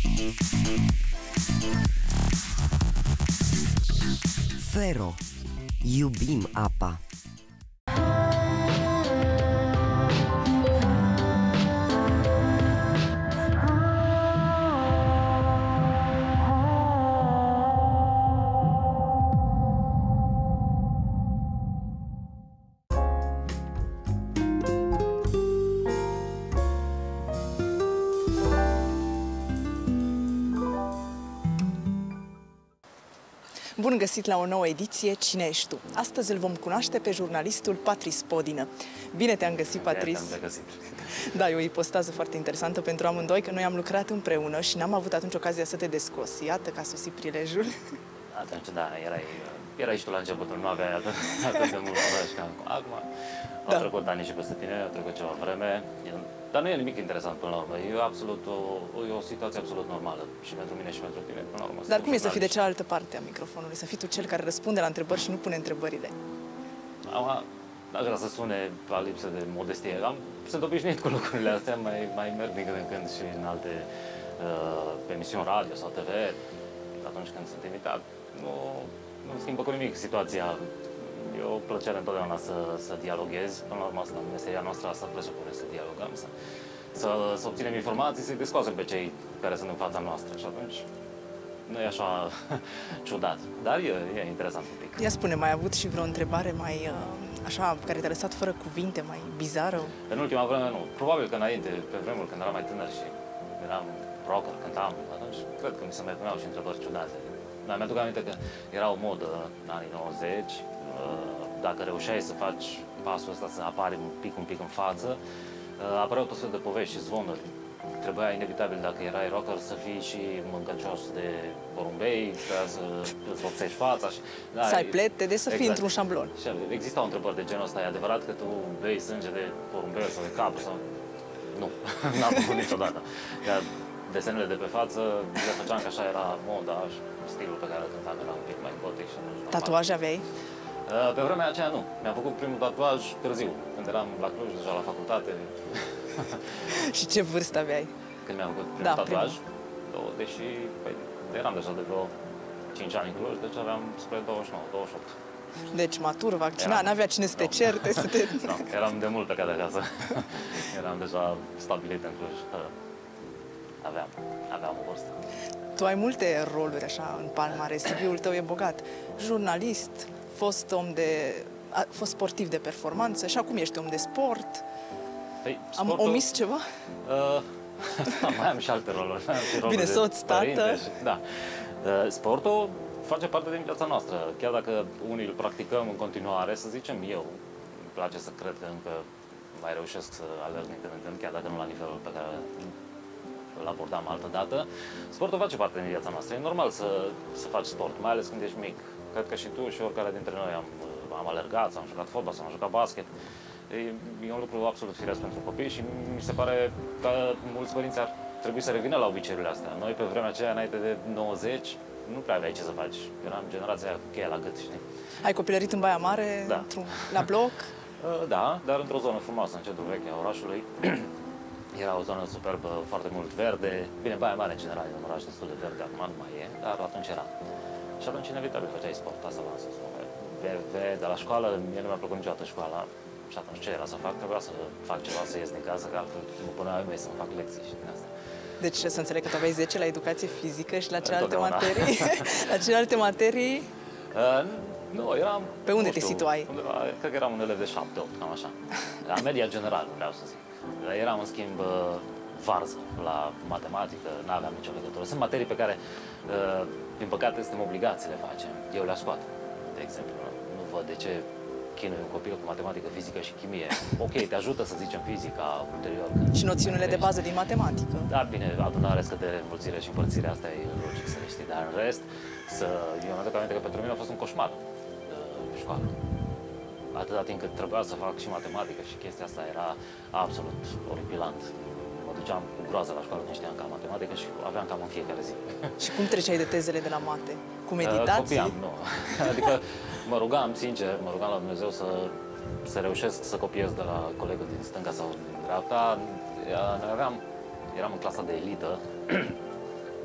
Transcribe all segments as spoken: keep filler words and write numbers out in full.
Fero. Iubim apa. Bun găsit la o nouă ediție Cine ești tu? Astăzi îl vom cunoaște pe jurnalistul Patrice Podină. Bine te-am găsit, Patrice! Bine te-am găsit! Da, e o ipostază foarte interesantă pentru amândoi, că noi am lucrat împreună și n-am avut atunci ocazia să te descosi. Iată că a sosit prilejul. Atunci, da, erai, erai și tu la începutul, nu aveai atât, atât de mult curaj ca acum. Au Da. trecut ani și peste tine, au trecut ceva vreme, dar nu e nimic interesant până la urmă. E, absolut o, e o situație absolut normală și pentru mine și pentru tine, până la urmă. Dar cum e să fii de cealaltă parte a microfonului? Să fii tu cel care răspunde la întrebări și nu pune întrebările? Acum, aș vrea să sune la lipsă de modestie. Am, sunt obișnuit cu lucrurile astea, mai, mai merg din când în când și în alte uh, emisiuni radio sau T V, atunci când sunt invitat. Nu, nu schimbă cu nimic situația. E o plăcere întotdeauna să, să dialoghezi. Până la urmă, asta, meseria noastră asta presupune să dialogăm, să, să, să obținem informații, să-i descoatem pe cei care sunt în fața noastră. Și atunci nu e așa ciudat, dar e, e interesant un pic. Ia spune, mai ai avut și vreo întrebare mai, uh, așa, care te-a lăsat fără cuvinte, mai bizară? În ultima vreme nu. Probabil că înainte, pe vremuri când eram mai tânăr și eram rocker, cântam, atunci cred că mi se mai puneau și întrebări ciudate. Dar mi-aduc aminte că era o modă în anii nouăzeci, dacă reușeai să faci pasul ăsta, să apari un pic, un pic în față, apăreau tot felul de povești și zvonuri. Trebuia inevitabil, dacă erai rocker, să fii și mâncăcios de porumbei, să îți vopsești fața. Și, da, Să ai plete, de să fii exact. într-un șablon. Și existau întrebări de genul ăsta, e adevărat că tu bei sânge de porumbeu sau de capru? Sau... Nu, n-am făcut niciodată. Iar desenele de pe față le făceam că așa era moda și stilul pe care îl cântam era un pic mai gotic și nu știu. Tatuaje aveai? Pe vremea aceea nu. Mi-am făcut primul tatuaj târziu, când eram la Cluj, deja la facultate. Și ce vârstă aveai? Când mi-am făcut primul Da, tatuaj, primul. deși păi, eram deja de vreo cinci ani în Cluj, deci aveam spre douăzeci și nouă, douăzeci și opt. Deci matur, vaccinat, Eram- n-avea cine să te Nu. certe, să te... Nu, eram de mult plecat de acasă. Eram deja stabilit în Cluj. Aveam, aveam o vârstă. Tu ai multe roluri așa în palmares, C V-ul tău e bogat. Jurnalist, fost om de... a, fost sportiv de performanță și acum ești om de sport. Păi, Am sportul- omis ceva? Uh, mai am și alte roluri. Mai am și roluri Bine, de soț, tată. părinte și- Da. Uh, sportul face parte din viața noastră. Chiar dacă unii îl practicăm în continuare, să zicem eu, îmi place să cred că încă mai reușesc să alerg din când în când, chiar dacă nu la nivelul pe care îl abordam altă dată. Sportul face parte din viața noastră. E normal să, să faci sport, mai ales când ești mic. Cred că și tu și oricare dintre noi am, am alergat, sau am jucat fotbal, sau am jucat basket. E, e un lucru absolut firesc pentru copii și mi se pare că mulți părinți ar trebui să revină la obiceiurile astea. Noi, pe vremea aceea, înainte de nouăzeci, nu prea aveai ce să faci. Eram generația cu cheia la gât, știi? Ai copilărit în Baia Mare, Da. într-un- la bloc? Uh, Da, dar într-o zonă frumoasă, în centrul vechi a orașului. Era o zonă superbă, foarte mult verde. Bine, Baia Mare, în general, e un oraș destul de verde, acum nu mai e, dar atunci era. Și atunci, inevitabil, făceai sport, asta v-am spus. Ve- De la școală, mie nu mi-a plăcut niciodată școala. Și atunci ce era să fac? Trebuia să fac ceva, să ies din casă, că altfel mă puneau ai mei să mă fac lecții și din asta. Deci să înțeleg că tu aveai zece la educație fizică și la celelalte Întotdeauna. materii. La celelalte materii, Uh, nu, eram... Pe unde nu te știu, situai? Undeva, cred că eram un elev de șapte opt, cam așa. La media generală, vreau să zic. Eram, în schimb, uh, varză la matematică, n-aveam nicio legătură. Sunt materii pe care, uh, din păcate, suntem obligați să le facem. Eu le-aș scoate, de exemplu. Nu văd de ce chinui un copil cu matematică, fizică și chimie. Ok, te ajută, să zicem, fizica ulterior. când și noțiunile de crești. bază din matematică. Da, bine, adunare, scădere, înmulțire și împărțire, asta e logic să le știi, dar în rest, să... eu mi-aduc aminte că pentru mine a fost un coșmar de școală. Atâta timp cât trebuia să fac și matematică și chestia asta era absolut oripilant. Mă duceam cu groază la școală, nu știam ca matematică și aveam cam în fiecare zi. Și cum treceai de tezele de la mate? Cu Uh, meditații? Copiam, nu. Adică mă rugam, sincer, mă rugam la Dumnezeu să, să reușesc să copiez de la colegul din stânga sau din dreapta. Noi aveam, eram în clasa de elită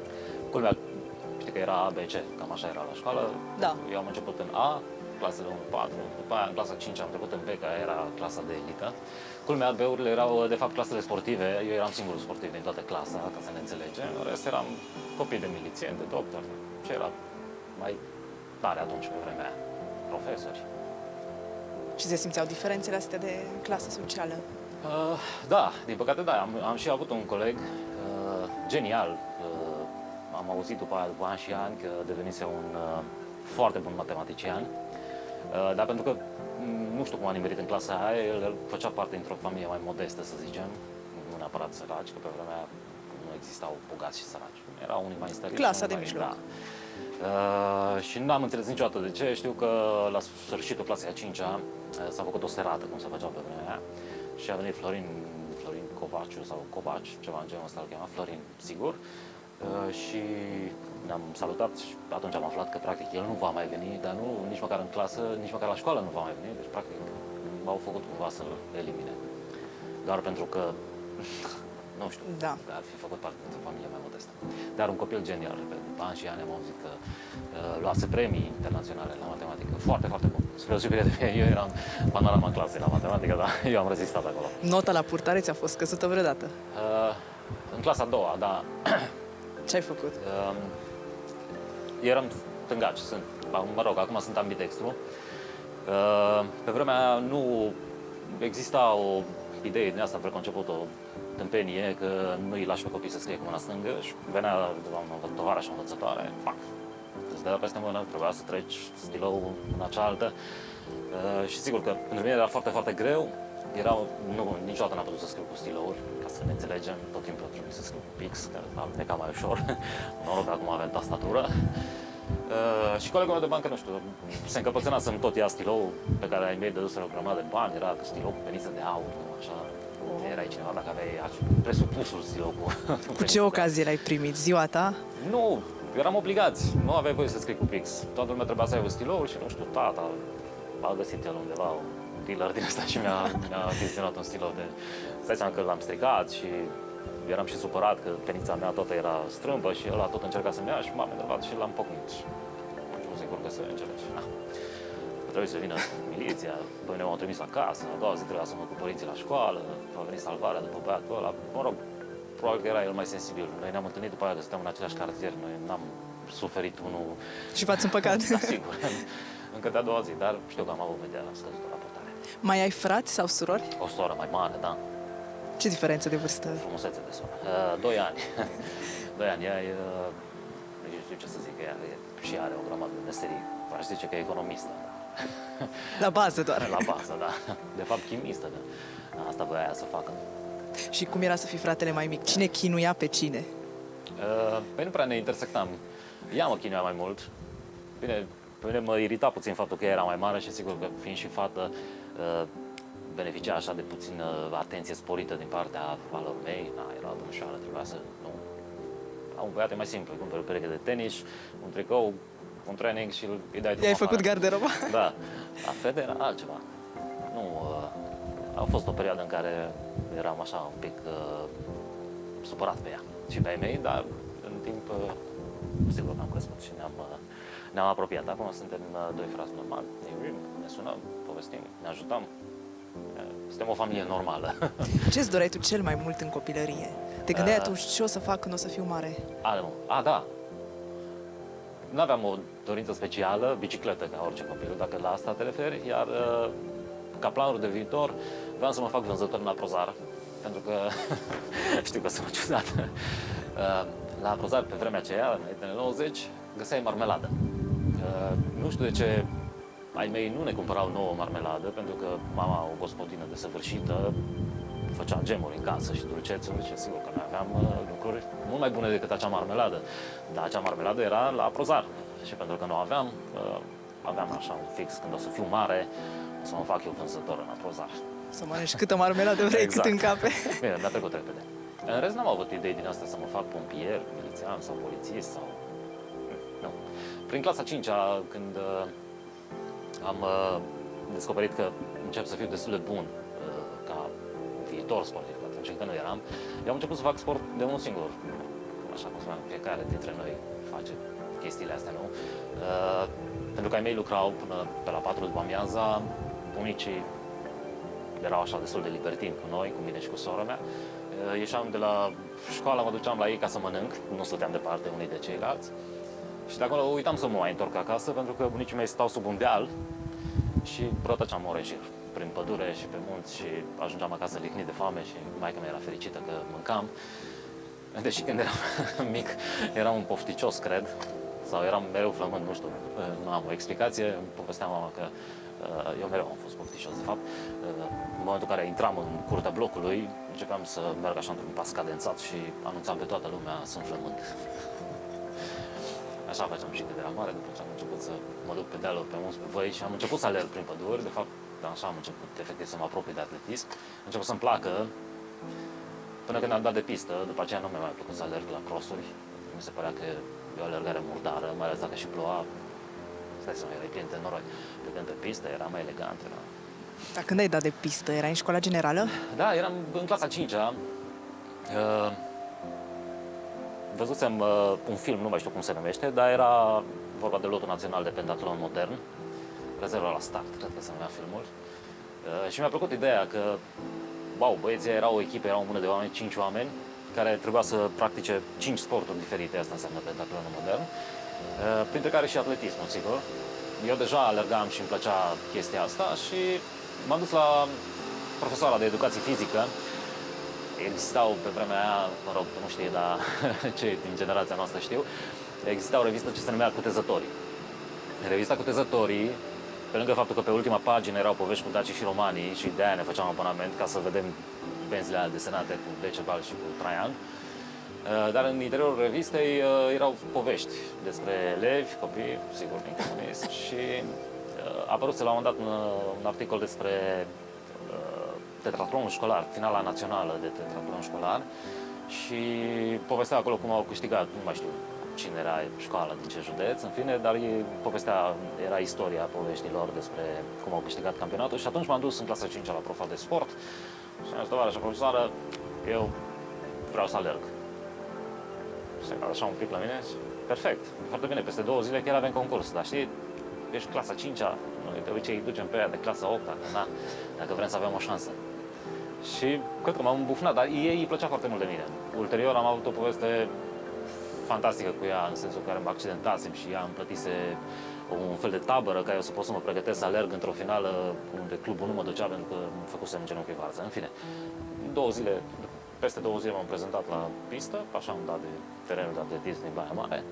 culmea, știi că era A, B, C, cam așa era la școală. Da. Eu am început în A, clasele unu patru, după aia în clasa cinci am trecut în B, care era clasa de elită. Culmea, B-urile erau, de fapt, clasele sportive. Eu eram singurul sportiv din toată clasa, ca să ne înțelegem. În rest eram copii de milițieni, de doctori. Ce era mai tare atunci, pe vremea aia? Profesori. Și se simțeau diferențele astea de clasă socială? Uh, da, din păcate da. Am, am și avut un coleg uh, genial. Uh, am auzit după, aia, după ani și ani că devenise un uh, foarte bun matematician. Uh, dar pentru că nu știu cum a nimerit în clasa aia, el, el făcea parte dintr-o familie mai modestă, să zicem, nu neapărat săraci, că pe vremea aia nu existau bogați și săraci. Erau unii mai stăriți. Clasa de mai, mijloc. Da. Uh, și nu am înțeles niciodată de ce. Știu că la sfârșitul clasei a cincea uh, s-a făcut o serată, cum se făcea pe vremea aia, și a venit Florin, Florin Covaciu sau Covaci, ceva în genul ăsta îl chema, Florin, sigur. Uh, și ne-am salutat și atunci am aflat că practic el nu va mai veni, dar nu nici măcar în clasă, nici măcar la școală nu va mai veni, deci practic m-au făcut cumva să-l elimine. Doar pentru că, nu știu, da. că ar fi făcut parte dintr-o familie mai modestă. Dar un copil genial, pe ani și ani am auzit că uh, luase premii internaționale la matematică, foarte, foarte bun. Spre deosebire de mine, eu eram panorama clasei la matematică, dar eu am rezistat acolo. Nota la purtare ți-a fost scăzută vreodată? Uh, în clasa a doua, da. Ce ai făcut? Uh, eram stângaci, sunt, mă rog, acum sunt ambidextru. Uh, pe vremea aia nu exista o idee din asta preconceput, o tâmpenie, că nu îi lași pe copii să scrie cu mâna stângă și venea o tovară și o învățătoare, pac, îți dădea peste mână, trebuia să treci stilou în cealaltă. Uh, și sigur că pentru mine era foarte, foarte greu. Erau, nu, niciodată n-am putut să scriu cu stilouri, ca să ne înțelegem, tot timpul trebuie să scriu cu pix, care e cam mai ușor. Noroc că acum avem tastatură. Uh, și colegul meu de bancă, nu știu, se încăpățâna să-mi tot ia stilou pe care ai mei dăduseră o grămadă de bani, era stilou cu peniță de aur, așa. Erai cineva dacă aveai presupusul stilou cu... Cu ce ocazie l-ai primit? Ziua ta? Nu, eram obligați, nu aveai voie să scrii cu pix. Toată lumea trebuia să aibă stiloul și, nu știu, tata a găsit el undeva un dealer din ăsta și mi-a, mi-a achiziționat un stilou de... Stai seama că l-am stricat și eram și supărat că penița mea toată era strâmbă și ăla tot încerca să-mi ia și m-am enervat și l-am pocnit. Nu sigur că să înțelegi. Na. Trebuie să vină miliția, păi ne-au trimis acasă, a doua zi trebuia să mă cu părinții la școală, a venit salvarea după băiatul ăla. Mă rog, probabil că era el mai sensibil. Noi ne-am întâlnit după aia că suntem în același cartier, noi n-am suferit unul... Și v-ați împăcat? Da, sigur. Încă de a doua zi, dar știu că am avut media scăzută la portare. Mai ai frați sau surori? O soră mai mare, da. Ce diferență de vârstă? Frumusețe de soră. Uh, doi ani. Doi ani. Ea e... Uh, nu știu ce să zic, ea e, și are o grămadă de meserii. Aș zice că e economistă. La bază doar. La bază, da. De fapt, chimistă. Da. Asta voia ea să facă. Și cum era să fii fratele mai mic? Cine chinuia pe cine? Uh, păi nu prea ne intersectam. Ea mă chinuia mai mult. Bine, pe mine mă irita puțin faptul că ea era mai mare și sigur că fiind și fată, uh, beneficia așa de puțină atenție sporită din partea alor mei. Na, era domnișoară, trebuia să... Nu. A un băiat e mai simplu, îi cumperi o pereche de tenis, un tricou, un training și îi dai I-ai făcut garderoba? Da. La fete era altceva. Nu, uh, a fost o perioadă în care eram așa un pic uh, supărat pe ea și pe ai mei, dar în timp, uh, sigur că am crescut și ne-am, uh, ne-am apropiat. Acum suntem uh, doi frați normali, ne iubim, ne sunăm, povestim, ne ajutăm. Uh, suntem o familie normală. Ce-ți doreai tu cel mai mult în copilărie? Te gândeai uh, atunci ce o să fac când o să fiu mare? A, nu. A, da. Nu aveam o dorință specială, bicicletă ca orice copil, dacă la asta te referi, iar uh, ca planuri de viitor vreau să mă fac vânzător la Prozar, pentru că știu că sunt ciudat. Uh, la Prozar, pe vremea aceea, în anii nouăzeci, găseai marmeladă. Uh, nu știu de ce ai mei nu ne cumpărau nouă marmeladă, pentru că mama, o gospodină desăvârșită, făcea gemuri în casă și dulcețuri și sigur că noi aveam uh, lucruri mult mai bune decât acea marmeladă. Dar acea marmeladă era la Prozar și pentru că nu aveam, uh, aveam așa un fix, când o să fiu mare, o să mă fac eu vânzător la Prozar. Să mănânci câtă marmeladă vrei, Exact. cât încape. Bine, mi-a trecut repede. În rest n-am avut idei din asta să mă fac pompier, milițian sau polițist sau... Nu. Prin clasa a cincea, când uh, am uh, descoperit că încep să fiu destul de bun uh, ca viitor sportiv, atunci încă nu eram, eu am început să fac sport de unul singur. așa cum spuneam, fiecare dintre noi face chestiile astea, nu? Uh, pentru că ai mei lucrau până pe la patru după amiaza, bunicii erau așa destul de libertini cu noi, cu mine și cu sora mea. Uh, ieșeam de la școală, mă duceam la ei ca să mănânc, nu stăteam departe unii de ceilalți. Și de acolo uitam să mă mai întorc acasă, pentru că bunicii mei stau sub un deal și rătăceam ore și prin pădure și pe munți și ajungeam acasă lihnit de foame și maica mea era fericită că mâncam. Deși când eram mic eram un pofticios, cred, sau eram mereu flămând, nu știu, nu am o explicație. Îmi povestea mama că eu mereu am fost pofticios, de fapt. În momentul în care intram în curtea blocului, începeam să merg așa într-un pas cadențat și anunțam pe toată lumea, sunt flămând. Așa făceam și când eram mare, după ce am început să mă duc pe dealuri, pe munți, pe văi și am început să alerg prin păduri. De fapt, așa am început efectiv să mă apropii de atletism. Am început să-mi placă până când am dat de pistă. După aceea nu mi-a mai plăcut să alerg la crossuri. Mi se părea că e o alergare murdară, mai ales dacă și ploua. Stai să mă, erai plin de noroi. Pe când pe pistă era mai elegant. Era... Dar când ai dat de pistă? Erai în școala generală? Da, eram în clasa a cincea. Uh, Văzusem uh, un film, nu mai știu cum se numește, dar era vorba de lotul național de pentatlon modern, Rezerva la start, cred că se numea filmul. Uh, și mi-a plăcut ideea că, wow, băieții erau o echipă, erau o mână de oameni, cinci oameni, care trebuia să practice cinci sporturi diferite, asta înseamnă pentatlonul modern, uh, printre care și atletismul, sigur. Eu deja alergam și îmi plăcea chestia asta și m-am dus la profesoara de educație fizică. Existau pe vremea aia, mă rog, nu știe, dar cei din generația noastră știu, exista o revistă ce se numea Cutezătorii. Revista Cutezătorii, pe lângă faptul că pe ultima pagină erau povești cu dacii și romanii și de aia ne făceam abonament ca să vedem benzile alea desenate cu Decebal și cu Traian, dar în interiorul revistei erau povești despre elevi, copii, sigur, din comunism și a apărut la un moment dat un, un articol despre tetratlonul școlar, finala națională de tetratlon școlar și povestea acolo cum au câștigat, nu mai știu cine era școala, din ce județ, în fine, dar ei, povestea, era istoria poveștilor despre cum au câștigat campionatul și atunci m-am dus în clasa a cincea la profa de sport și am zis, tovarășa profesoară, eu vreau să alerg. Se uită așa un pic la mine și, perfect, foarte bine, peste două zile chiar avem concurs, dar știi, ești clasa a cincea, noi de obicei îi ducem pe ea de clasa a opta, na, dacă vrem să avem o șansă. Și cred că m-am îmbufnat, dar ei îi plăcea foarte mult de mine. Ulterior am avut o poveste fantastică cu ea, în sensul că mă accidentasem și ea îmi plătise un fel de tabără ca eu să pot să mă pregătesc să alerg într-o finală unde clubul nu mă ducea pentru că făcusem genunchi varză. În fine, două zile, peste două zile m-am prezentat la pistă, așa am dat de terenul de atletism din Baia Mare.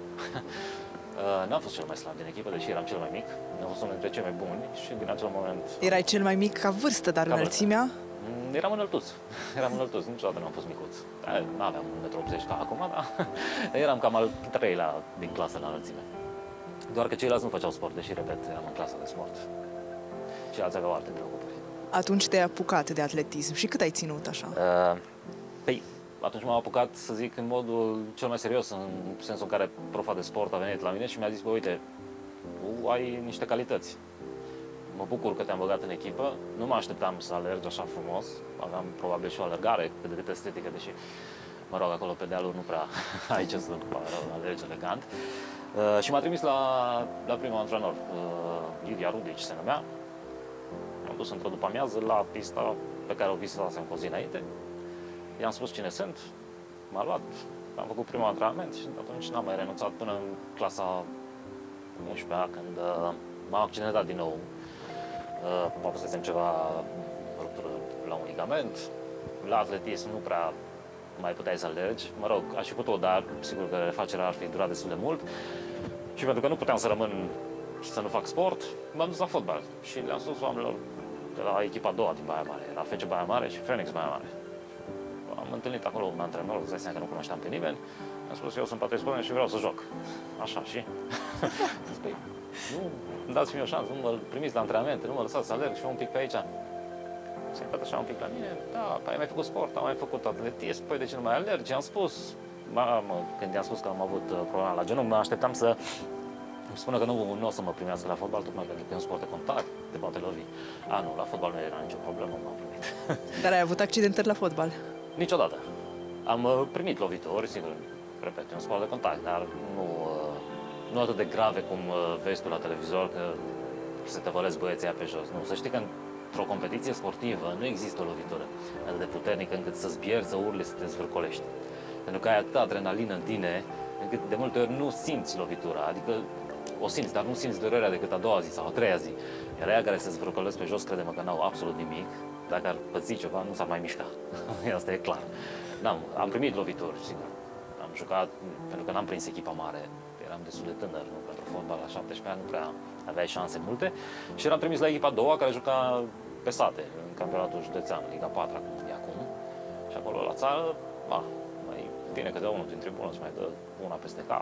N-am fost cel mai slab din echipă, deși eram cel mai mic. Am fost unul dintre cei mai buni și din acel moment... Erai cel mai mic ca vârstă, dar înălțimea? Eram înăltuț. Eram înăltuț, niciodată n-am fost micuț. Nu aveam un metru optzeci ca acum, dar eram cam al treilea din clasă la înălțime. Doar că ceilalți nu făceau sport, deși, repet, eram în clasa de sport. Și alții aveau alte preocupări. Atunci te-ai apucat de atletism și cât ai ținut așa? Uh, păi, atunci m-am apucat, să zic, în modul cel mai serios, în sensul în care profa de sport a venit la mine și mi-a zis, bă, uite, tu ai niște calități. Mă bucur că te-am băgat în echipă, nu mă așteptam să alergi așa frumos, aveam probabil și o alergare cât de cât estetică, deși, mă rog, acolo pe dealuri nu prea ai ce să alergi elegant. Uh, și m-a trimis la, la primul antrenor, uh, Ilia Rudici se numea. M-am dus într-o după-amiază la pista pe care o vizitasem cu o zi înainte. I-am spus cine sunt, m-a luat, am făcut primul antrenament și atunci n-am mai renunțat până în clasa a unsprezecea, când uh, m-am accidentat din nou. Uh, mă pusesem ceva ruptură la un ligament. La atletism nu prea mai puteai să alergi. Mă rog, aș fi putut, dar sigur că refacerea ar fi durat destul de mult. Și pentru că nu puteam să rămân și să nu fac sport, m-am dus la fotbal. Și le-am spus oamenilor de la echipa a doua din Baia Mare, la F C Baia Mare și Phoenix Baia Mare. Am întâlnit acolo un antrenor, îți dai seama că nu cunoșteam pe nimeni. Am spus, eu sunt Patrice Pălăne și vreau să joc. Așa, și? Spui, nu, îmi dați mie o șansă, nu mă primiți la antrenamente, nu mă lăsați să alerg și eu un pic pe aici. S-a uitat așa un pic la mine, da, păi ai mai făcut sport, am mai făcut atletism, păi de ce nu mai alergi? I-am spus, mamă, când i-am spus că am avut problema la genunchi, mă așteptam să îmi spună că nu, nu o să mă primească la fotbal, tocmai pentru că e un sport de contact, te poate lovi. A, nu, la fotbal nu era nicio problemă, m-am primit. Dar ai avut accidentări la fotbal? Niciodată. Am primit lovituri, sigur, repet, e un sport de contact, dar nu, nu atât de grave cum vezi tu la televizor, că se tăvălesc băieții pe jos. Nu, să știi că într-o competiție sportivă nu există o lovitură atât de puternică încât să-ți pierzi, să urli, să te zvârcolești. Pentru că ai atâta adrenalină în tine, încât de multe ori nu simți lovitura, adică o simți, dar nu simți durerea decât a doua zi sau a treia zi. Iar aia care se zvârcolesc pe jos, crede-mă că n-au absolut nimic, dacă ar păți ceva, nu s-ar mai mișca. Asta e clar. N-am, am primit lovituri, sigur. Am jucat, pentru că n-am prins echipa mare, eram destul de tânăr, nu? Pentru fotbal la șaptesprezece ani nu prea aveai șanse multe. Și eram trimis la echipa a doua, care juca pe sate, în campionatul județean, Liga patru, acum e acum. Și acolo la țară, ba, mai vine câte unul din tribună, îți mai dă una peste cap.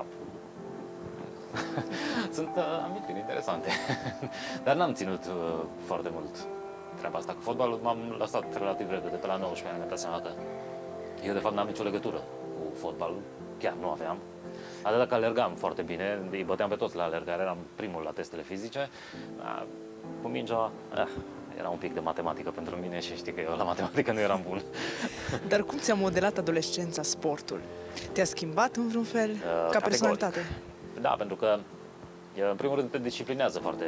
Sunt uh, amintiri interesante. Dar n-am ținut uh, foarte mult treaba asta cu fotbalul. M-am lăsat relativ repede, pe la nouăsprezece ani, mi-am dat seama că eu de fapt n-am nicio legătură cu fotbalul. Chiar nu aveam. Atât că alergam foarte bine, îi băteam pe toți la alergare, eram primul la testele fizice. Dar cu mingea, eh, era un pic de matematică pentru mine și știi că eu la matematică nu eram bun. Dar cum ți-a modelat adolescența sportul? Te-a schimbat în vreun fel uh, ca categoric. personalitate? Da, pentru că, în primul rând, te disciplinează foarte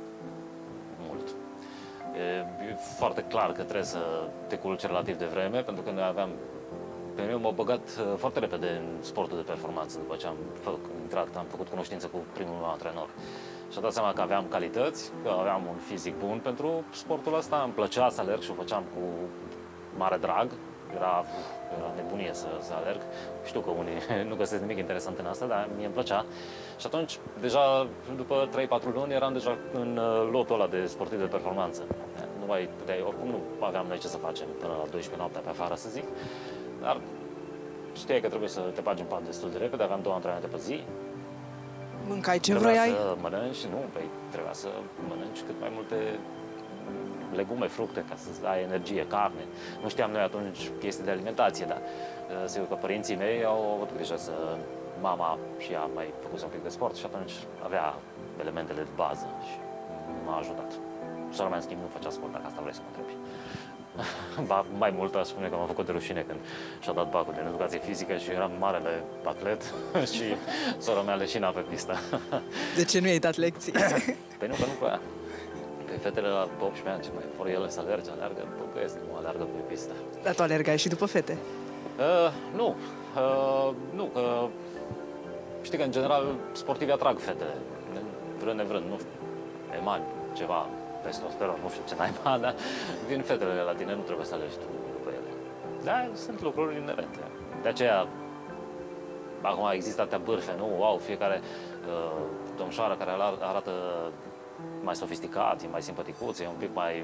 mult. E foarte clar că trebuie să te culci relativ de vreme, pentru că noi aveam... Pe mine m-au băgat foarte repede în sportul de performanță, după ce am făcut, intrat, am făcut cunoștință cu primul meu antrenor. Și am dat seama că aveam calități, că aveam un fizic bun pentru sportul ăsta, îmi plăcea să alerg și o făceam cu mare drag. Era, era nebunie să, să alerg. Știu că unii nu găsesc nimic interesant în asta, dar mie îmi plăcea. Și atunci, deja după trei patru luni, eram deja în lotul ăla de sportiv de performanță. Nu mai puteai, oricum nu aveam noi ce să facem până la douăsprezece noaptea pe afară, să zic. Dar știai că trebuie să te bagi în pat destul de repede, aveam două antrenamente pe zi. Mâncai ce trebuia vroiai? să mănânci, nu, păi trebuia să mănânci cât mai multe legume, fructe, ca să ai energie, carne. Nu știam noi atunci chestii de alimentație, dar sigur că părinții mei au avut grijă să... Mama și ea mai făcuse un pic de sport și atunci avea elementele de bază și m-a ajutat. Sora mea, în schimb, nu făcea sport, dacă asta vrei să mă întrebi. Ba, mai mult aș spune că m-am făcut de rușine când și-a dat bacul de educație fizică și eram marele atlet și sora mea leșina pe pistă. De ce nu i-ai dat lecții? Păi nu, că nu voia. Că fetele la optsprezece ani, ce mai vor ele să alerge, alergă, băgăiesc, nu alergă pe pistă. Dar tu alergai și după fete? Uh, nu, uh, nu, că știi că în general sportivii atrag fetele, vrând nevrând, nu știu, emani, ceva, testosteron, nu știu ce naiba, dar vin fetele la tine, nu trebuie să alegi tu după ele. Dar sunt lucruri inerente. De aceea, acum există atâtea bârfe, nu? Wow, fiecare uh, domșoară care arată mai sofisticat, e mai simpaticuț, e un pic mai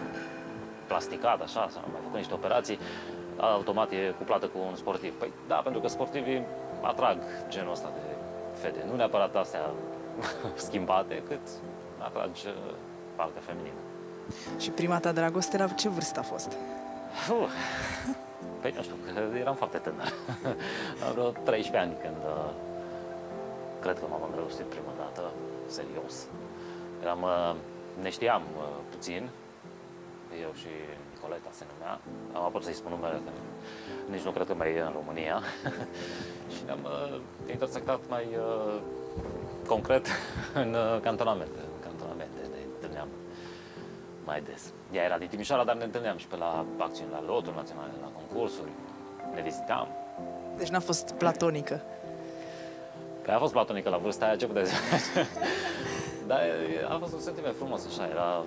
plasticat, așa, sau mai făcut niște operații, automat e cuplată cu un sportiv. Păi da, pentru că sportivii atrag genul ăsta de fete. Nu neapărat astea schimbate, cât atragi partea feminină. Și prima ta dragoste la ce vârstă a fost? Uh, păi nu știu, că eram foarte tânăr. Am vreo treisprezece ani când uh, cred că m-am îndrăgostit prima dată, serios. Eram, uh, ne știam uh, puțin, eu și Nicoleta se numea. Am apărut să-i spun numele, că nici nu cred că mai e în România. Și ne-am uh, intersectat mai uh, concret în uh, cantonamente. În cantonamente ne întâlneam mai des. Ea era din Timișoara, dar ne întâlneam și pe la acțiuni, la loturi naționale, la concursuri. Ne vizitam. Deci n-a fost platonică. Păi a fost platonică la vârsta aia, ce puteți zice? Dar a fost un sentiment frumos, așa, era...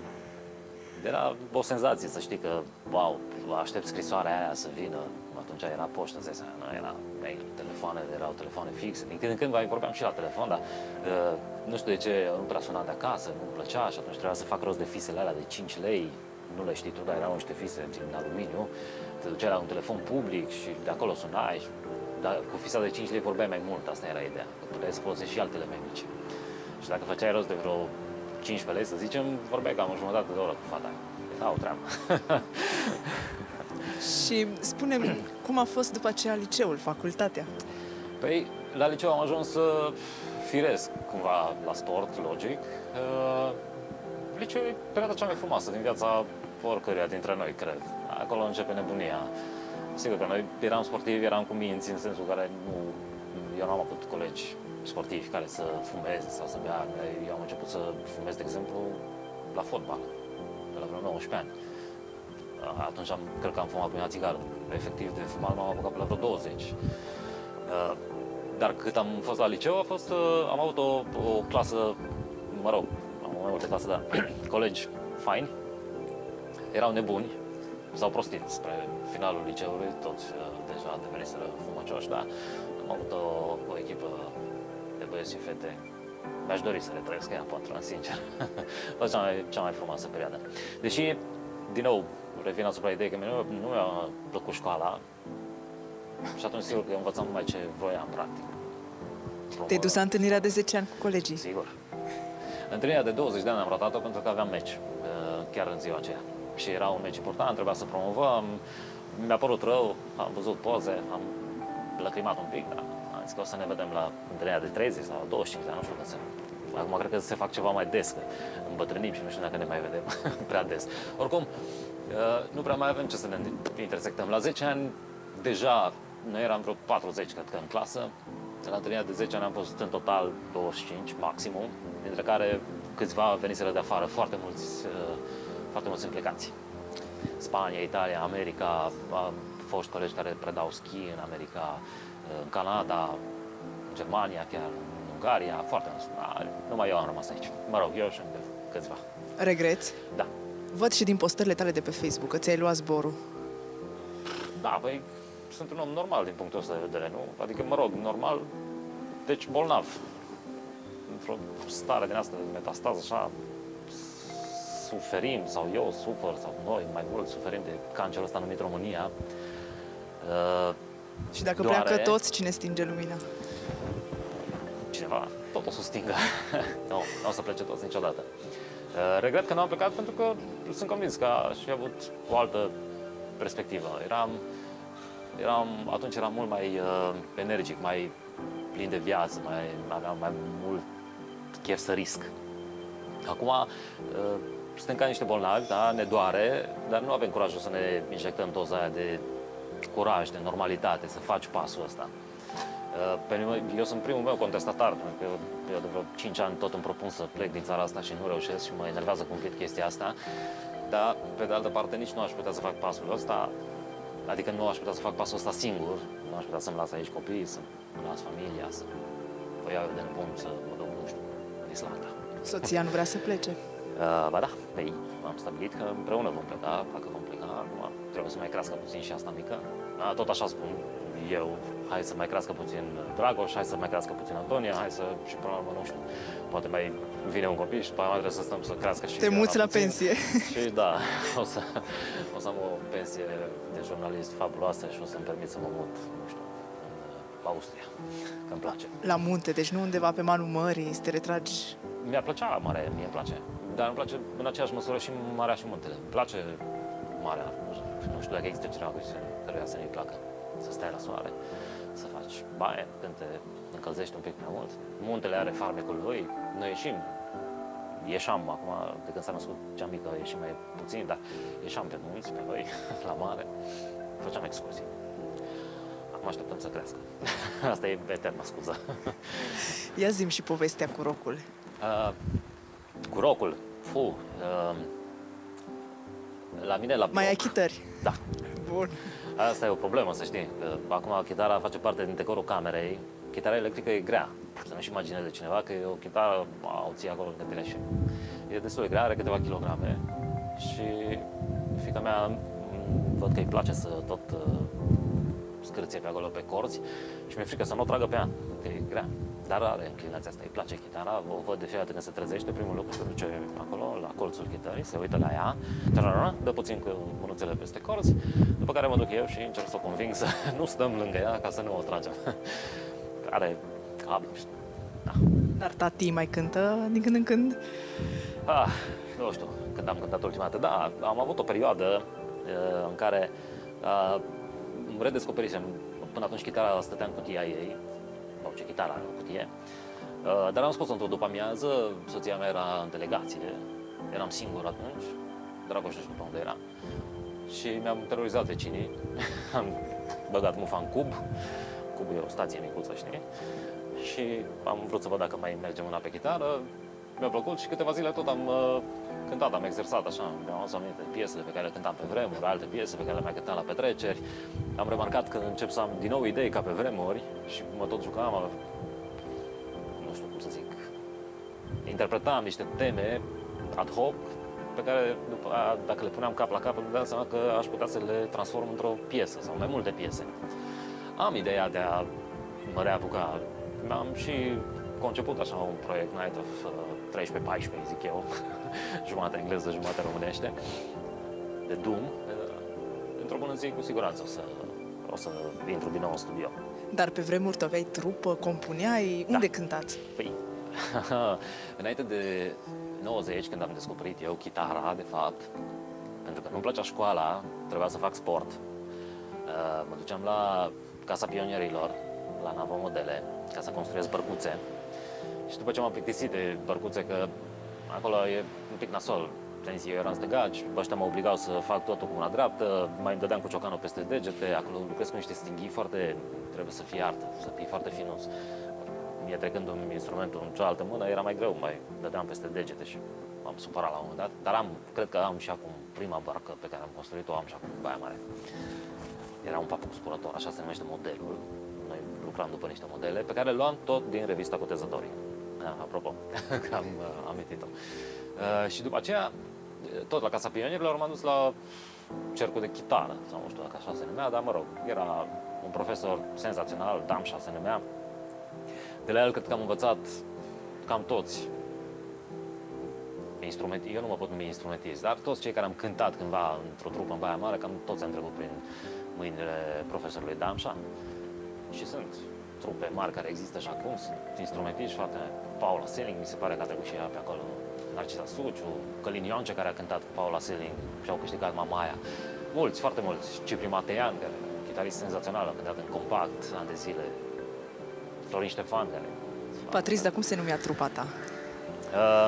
Era o senzație să știi că, wow, aștept scrisoarea aia să vină. Atunci era poștă, îți dai seama, nu era mail, telefoane, erau telefoane fixe. Din când în când mai vorbeam și la telefon, dar uh, nu știu de ce nu prea suna de acasă, nu-mi plăcea și atunci trebuia să fac rost de fisele alea de cinci lei. Nu le știi tu, dar erau niște fise din aluminiu. Te duceai la un telefon public și de acolo sunai. Și, dar cu fisa de cinci lei vorbeai mai mult, asta era ideea. Că puteai să folosești și altele mai mici. Și dacă făceai rost de vreo cincisprezece lei, să zicem, vorbeai cam o jumătate de oră cu fata. Era o treabă. Și spune-mi, cum a fost după aceea liceul, facultatea? Păi, la liceu am ajuns uh, firesc, cumva, la sport, logic. Uh, liceul e perioada cea mai frumoasă din viața oricăruia dintre noi, cred. Acolo începe nebunia. Sigur că noi eram sportivi, eram cu minți, în sensul care nu eu nu am avut colegi sportivi care să fumeze sau să bea. Eu am început să fumez, de exemplu, la fotbal, de la vreo nouăsprezece ani. Atunci am, cred că am fumat prima țigară. Efectiv, de fumat m-am apucat pe la vreo douăzeci. Dar cât am fost la liceu, a fost, am avut o, o clasă, mă rog, am mai multe clase, dar colegi faini, erau nebuni, s-au prostit spre finalul liceului, toți deja deveniseră fumăcioși, dar am avut o, o echipă de băieți și fete. Mi-aș dori să le trăiesc ea, poate, sincer. A fost cea mai, cea mai frumoasă perioadă. Deși, din nou, revin asupra ideii că nu, nu mi-a plăcut școala și atunci sigur că eu învățam numai ce voiam, practic. Te-ai dus la întâlnirea de zece ani cu colegii? Sigur. Întâlnirea de douăzeci de ani am ratat-o pentru că aveam meci, chiar în ziua aceea. Și era un meci important, trebuia să promovăm. Mi-a părut rău, am văzut poze, am lăcrimat un pic, dar am zis că o să ne vedem la întâlnirea de treizeci sau douăzeci și cinci de ani, nu știu când se... Acum cred că se fac ceva mai des, că îmbătrânim și nu știu dacă ne mai vedem prea des. Oricum, nu prea mai avem ce să ne intersectăm. La zece ani, deja, noi eram vreo patruzeci, cred că, în clasă. La întâlnirea de zece ani am fost în total douăzeci și cinci, maximum, dintre care câțiva veniseră de afară, foarte mulți, foarte mulți implicați. Spania, Italia, America, am fost colegi care predau schi în America, în Canada, în Germania chiar, în Ungaria, foarte mulți. Numai eu am rămas aici. Mă rog, eu și încă câțiva. Regreți? Da. Văd și din postările tale de pe Facebook că ți-ai luat zborul. Da, păi sunt un om normal din punctul ăsta de vedere, nu? Adică, mă rog, normal, deci bolnav. Într-o stare din asta de metastază, așa, suferim, sau eu sufăr, sau noi mai mult suferim de cancerul ăsta numit România. Uh, și dacă doare, pleacă toți, cine stinge lumina? Cineva, tot o să stingă. Nu, nu o să plece toți niciodată. Uh, regret că nu am plecat pentru că sunt convins că aș fi avut o altă perspectivă. Eram, eram, atunci eram mult mai uh, energic, mai plin de viață, mai, aveam mai mult chef să risc. Acum, uh, suntem ca niște bolnavi, da? Ne doare, dar nu avem curajul să ne injectăm doza aia de curaj, de normalitate, să faci pasul ăsta. Eu sunt primul meu contestatar, pentru că eu de vreo cinci ani tot îmi propun să plec din țara asta și nu reușesc și mă enervează cumplit chestia asta, dar pe de altă parte nici nu aș putea să fac pasul ăsta, adică nu aș putea să fac pasul ăsta singur, nu aș putea să-mi las aici copiii, să-mi las familia, să o iau de nebun, să mă duc, nu știu, în Islanda. Soția nu vrea să plece? Uh, ba da, ei, am stabilit că împreună vom pleca, dacă vom pleca, acum trebuie să mai crească puțin și asta mică. Da, tot așa spun eu, hai să mai crească puțin Dragoș, hai să mai crească puțin Antonia, hai să, și până la urmă, nu știu, poate mai vine un copil și după aia trebuie să stăm să crească și... Te muți la puțin. pensie. Și da, o să, o să am o pensie de jurnalist fabuloasă și o să-mi permit să mă mut, nu știu, în Austria, că îmi place. La munte, deci nu undeva pe malul mării, să te retragi? Mi-ar plăcea mare, mie îmi place, dar îmi place în aceeași măsură și marea și muntele. Îmi place marea, nu știu dacă există cineva căruia să nu-i placă. Să stai la soare, să faci baie când te încălzești un pic prea mult. Muntele are farmecul lui, noi ieșim, ieșam acum, de când s-a născut cea mică, ieșim mai puțin, dar ieșam pe munți, pe voi, la mare, făceam excursii. Acum așteptăm să crească. Asta e eterna scuză. Ia zi-mi și povestea cu rocul. Uh, cu rocul? Fu, uh, la mine la bloc. Mai ai chitări? Da. Bun. Asta e o problemă, să știi, că acum chitara face parte din decorul camerei. Chitara electrică e grea. Să nu-și imagineze cineva că e o chitară, o ții acolo în tine și e destul de grea, are câteva kilograme și fiica mea văd că îi place să tot uh, scârție pe acolo pe corzi și mi-e frică să nu o tragă pe ea, că e grea. Dar are inclinația asta, îi place chitara, o văd de fiecare dată când se trezește, primul lucru se duce acolo, la colțul chitării, se uită la ea, dă puțin cu mânuțele peste corzi, după care mă duc eu și încerc să o conving să nu stăm lângă ea ca să nu o tragem. Are habil. Da. Dar tati mai cântă din când în când? Ah, nu știu, când am cântat ultima dată, da, am avut o perioadă uh, în care uh, redescoperisem, până atunci chitara stătea în cutia ei, ce chitara în cutie, uh, dar am scos-o într-o după amiază, soția mea era în delegație, eram singur atunci, Dragoș nu știu pe unde era, și mi-am terorizat vecinii, am băgat mufa în cub, Cubu e o stație micuță, știi? Și am vrut să văd dacă mai mergem una pe chitară. Mi-a plăcut și câteva zile tot am uh, cântat, am exersat așa, mi-am adus aminte piesele pe care le cântam pe vremuri, alte piese pe care le mai cântam la petreceri. Am remarcat că încep să am din nou idei ca pe vremuri și mă tot jucam, nu știu cum să zic, interpretam niște teme ad hoc pe care, după aia, dacă le puneam cap la cap, îmi dădeam seama că aș putea să le transform într-o piesă sau mai multe piese. Am ideea de a mă reapuca. Am și conceput așa un proiect Night of uh, treisprezece paisprezece, zic eu, jumătate engleză, jumătate românește, de Doom. Uh, într-o bună zi, cu siguranță, o să, o să intru din nou în studio. Dar pe vremuri tu aveai trupă, compuneai, unde Da. cântați? Păi, înainte de nouăzeci, când am descoperit eu chitara, de fapt, pentru că nu-mi plăcea școala, trebuia să fac sport. Uh, mă duceam la Casa Pionierilor, la Navo Modele, ca să construiesc bărcuțe. Și după ce m-am plictisit de bărcuțe, că acolo e un pic nasol, eu eram stegaci, ăștia mă obligau să fac totul cu mâna dreaptă, mai îmi dădeam cu ciocanul peste degete, acolo lucrez cu niște stinghii foarte, trebuie să fie artă, să fii foarte finuț. Mie trecându-mi instrumentul în cealaltă mână era mai greu, mai dădeam peste degete și m-am supărat la un moment dat, dar am, cred că am și acum prima barcă pe care am construit-o, am și acum Baia Mare. Era un papuc spurător, așa se numește modelul. Noi lucram după niște modele pe care le luam tot din revista Cotezătorii. Ah, apropo, că am uh, amintit-o. Uh, și după aceea, tot la Casa Pionierilor, m-am dus la cercul de chitară, sau nu știu dacă așa se numea, dar mă rog, era un profesor senzațional, Damșa se numea. De la el cred că am învățat cam toți instrumenti, eu nu mă pot numi instrumentist, dar toți cei care am cântat cândva într-o trupă în Baia Mare, cam toți am trecut prin mâinile profesorului Damșa. Și sunt trupe mari care există și acum, sunt instrumentiști foarte. Paula Selling, mi se pare că a trecut și ea pe acolo, Narcisa Suciu, Călin Ionce, care a cântat cu Paula Selling și au câștigat Mamaia. Mulți, foarte mulți. Cipri Matean, care e chitarist senzațional, a cântat în Compact ani de zile. Florin Ștefan, care... Patrice, dar cum se numea trupa ta? Uh,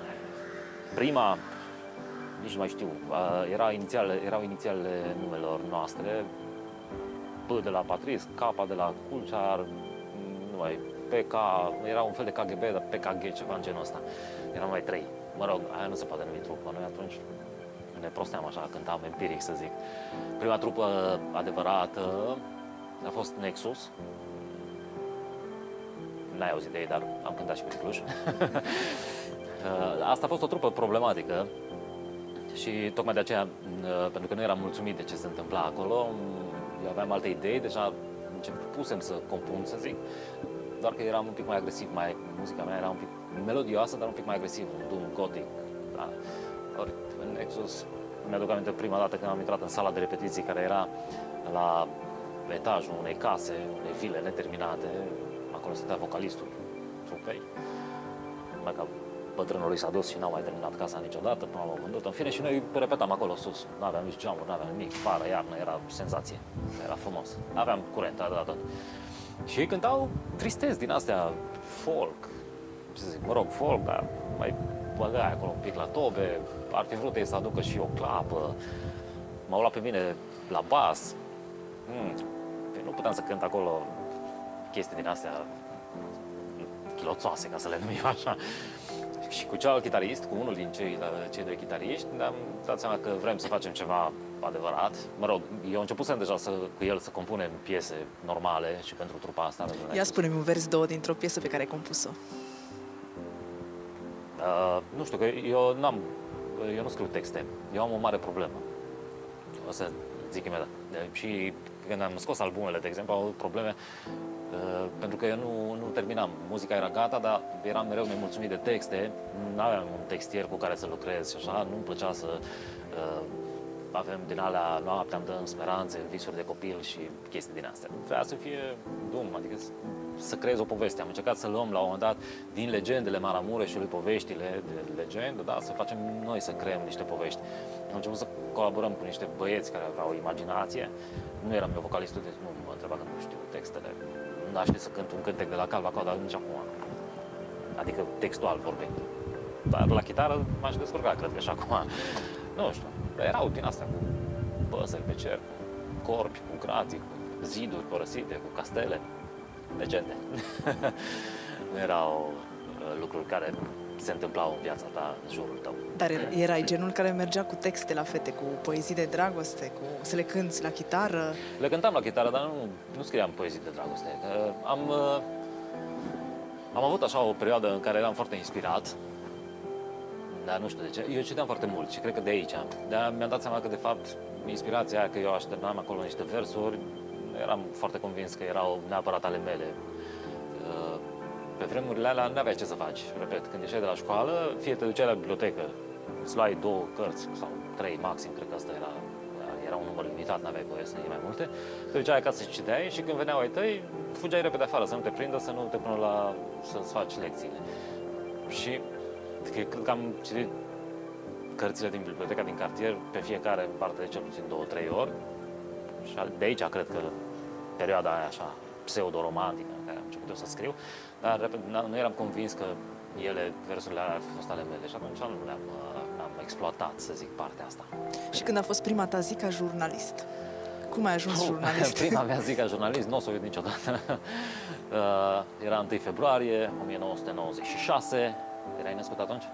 prima, nici nu mai știu, uh, era inițiale, erau inițialele numelor noastre. P de la Patrice, K de la Culcear, nu mai, P K, era un fel de K G B, dar P K G, ceva în genul ăsta. Eram mai trei. Mă rog, aia nu se poate numi trupă. Noi atunci ne prosteam așa, cântam empiric, să zic. Prima trupă adevărată a fost Nexus. N-ai auzit de ei, dar am cântat și pe Cluj. Asta a fost o trupă problematică și tocmai de aceea, pentru că nu eram mulțumit de ce se întâmpla acolo, eu aveam alte idei, deja începusem să compun, să zic, doar că eram un pic mai agresiv, mai, muzica mea era un pic melodioasă, dar un pic mai agresiv, un doom gothic. Da. Ori în Nexus, mi-aduc aminte prima dată când am intrat în sala de repetiții, care era la etajul unei case, unei vile neterminate, acolo stătea vocalistul trupei, numai că bătrânul lui s-a dus și n-a mai terminat casa niciodată până la vândut. În fine, și noi repetam acolo sus. Nu aveam nici geamuri, nu aveam nimic, vară, iarnă, era senzație. Era frumos. Aveam curent, da, tot. Și ei cântau tristezi din astea, folk, ce să zic, mă rog, folk, dar mai băgai acolo un pic la tobe. Ar fi vrut ei să aducă și o clapă. M-au luat pe mine la bas. Hmm. Nu puteam să cânt acolo chestii din astea chiloțoase, ca să le numim așa. Și cu celălalt chitarist, cu unul din cei, cei doi chitariști, ne-am dat seama că vrem să facem ceva adevărat. Mă rog, eu începusem deja să, cu el să compunem piese normale și pentru trupa asta. Ia spune-mi un vers, două dintr-o piesă pe care ai compus-o. Uh, nu știu, că eu n-am, eu nu scriu texte. Eu am o mare problemă. O să zic imediat. Și când am scos albumele, de exemplu, am avut probleme uh, pentru că eu nu, nu terminam. Muzica era gata, dar eram mereu nemulțumit de texte. Nu aveam un textier cu care să lucrez și așa. Nu-mi plăcea să uh, avem din alea, noaptea îmi dăm speranțe, visuri de copil și chestii din astea. Trebuia să fie dum, adică să, să creez o poveste. Am încercat să luăm la un moment dat din legendele Maramureșului, poveștile de legendă, da, să facem noi să creăm niște povești. Am început să colaborăm cu niște băieți care aveau imaginație. Nu eram eu vocalistul, deci nu mă întreba că nu știu textele. Nu aș ști să cânt un cântec de la Calva Coada nici acum. Adică textual vorbind. Dar la chitară m-aș descurca, cred că și acum. Nu știu, dar erau din astea cu păsări pe cer, cu corpi, cu gratii, cu ziduri părăsite, cu castele, legende. Nu erau lucruri care se întâmplau în viața ta, în jurul tău. Dar erai genul care mergea cu texte la fete, cu poezii de dragoste, cu să le cânți la chitară? Le cântam la chitară, dar nu, nu scriam poezii de dragoste. Am, am avut așa o perioadă în care eram foarte inspirat, dar nu știu de ce. Eu citeam foarte mult și cred că de aici. Dar mi-am dat seama că, de fapt, inspirația aia, că eu așternam acolo niște versuri, eram foarte convins că erau neapărat ale mele. Pe vremurile alea nu aveai ce să faci. Repet, când ieșai de la școală, fie te duceai la bibliotecă, îți luai două cărți sau trei maxim, cred că asta era, era un număr limitat, n-aveai voie să iei mai multe. Te duceai acasă și citeai și când veneau ai tăi, fugeai repede afară, să nu te prindă, să nu te pună la, să-ți faci lecțiile. Și cred că am citit cărțile din biblioteca din cartier pe fiecare în parte de cel puțin două, trei ori. Și de aici cred că perioada aia așa pseudo-romantică în care am început eu să scriu, dar repet, nu eram convins că ele, versurile alea, au fost ale mele și atunci nu le-am am exploatat, să zic, partea asta. Și când a fost prima ta zi ca jurnalist? Cum ai ajuns jurnalist? Prima mea zi ca jurnalist, nu o să o uit niciodată. Era întâi februarie o mie nouă sute nouăzeci și șase. Erai născut atunci?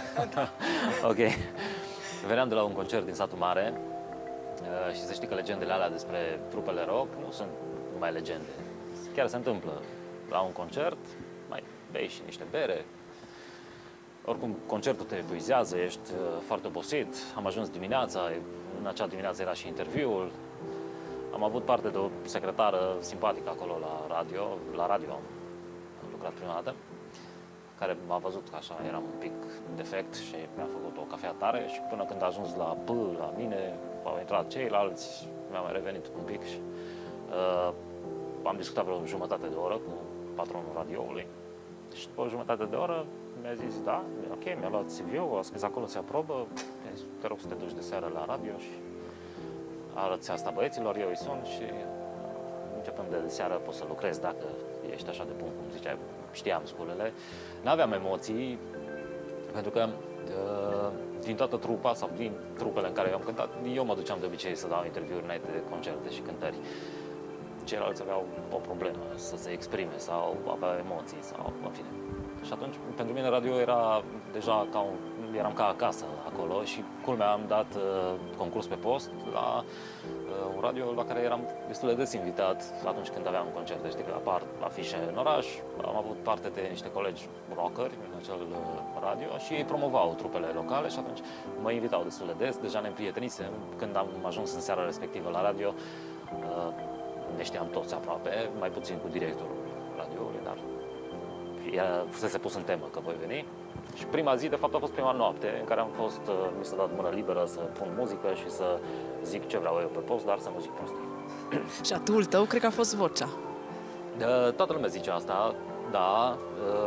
Ok. Veneam de la un concert din satul mare și să știi că legendele alea despre trupele rock nu sunt numai legende. Chiar se întâmplă. La un concert mai bei și niște bere. Oricum, concertul te epuizează, ești foarte obosit. Am ajuns dimineața, în acea dimineață era și interviul. Am avut parte de o secretară simpatică acolo la radio, la radio am lucrat prima dată, care m-a văzut că așa eram un pic defect și mi-a făcut o cafea tare și până când a ajuns la P, la mine, au intrat ceilalți, mi-am mai revenit un pic și uh, am discutat vreo jumătate de oră cu patronul radioului și după o jumătate de oră mi-a zis, da, ok, mi-a luat C V-ul, a scris acolo, se aprobă, mi-a zis, te rog să te duci de seară la radio și arăți asta băieților, eu îi sun și începând de seară poți să lucrezi dacă ești așa de bun, cum ziceai, știam sculele. N-aveam emoții, pentru că din toată trupa sau din trupele în care eu am cântat, eu mă duceam de obicei să dau interviuri înainte de concerte și cântări. Ceilalți aveau o problemă să se exprime sau aveau emoții sau în fine. Și atunci, pentru mine radio era deja ca un, eram ca acasă acolo și culmea am dat uh, concurs pe post la uh, un radio la care eram destul de des invitat atunci când aveam concerte, știi că apar afișe în oraș, am avut parte de niște colegi rockeri în acel uh, radio și ei promovau trupele locale și atunci mă invitau destul de des, deja ne împrietenisem, când am ajuns în seara respectivă la radio, uh, ne știam toți aproape, mai puțin cu directorul radioului, dar ea fusese pus în temă că voi veni. Și prima zi, de fapt, a fost prima noapte în care am fost, mi s-a dat mână liberă să pun muzică și să zic ce vreau eu pe post, dar să nu zic prostii. Și atul tău, cred că a fost vocea. Toată lumea zice asta, da.